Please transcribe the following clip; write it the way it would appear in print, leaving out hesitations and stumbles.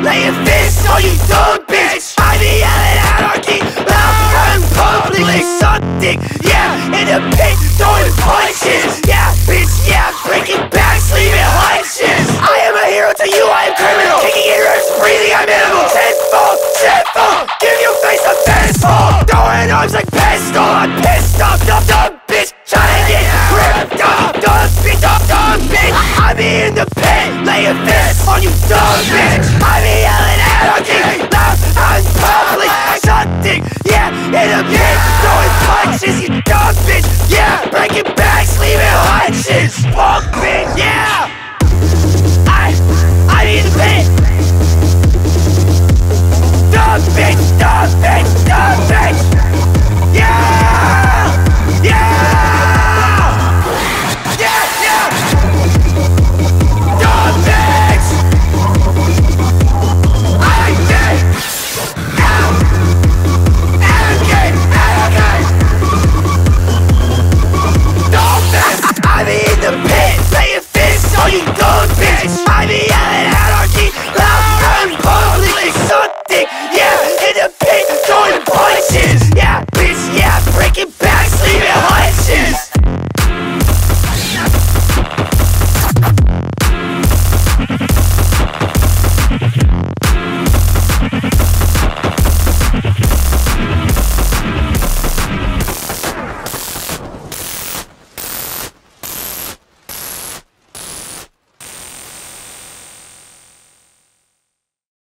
laying fists on you dumb bitch. I be yelling anarchy, loud and public. Suck dick, yeah, in the pit, throwing punches. Yeah, bitch, yeah, breaking backs, leaving hunches. I am a hero to you, I am criminal. Kicking in earth, breathing, I'm animal. Tenfold, tenfold, give your face a fistful. Throwing arms like pistol, I'm pissed off, dumb bitch. Trying to get ripped off, dumb bitch, dumb bitch. I be in the pit, laying fists on you dumb bitch. I be yelling anarchy, loud and public. Suck dick, yeah, in the pit, throwing punches, you dumb bitch. Yeah, breaking backs, leaving hunches. Fuck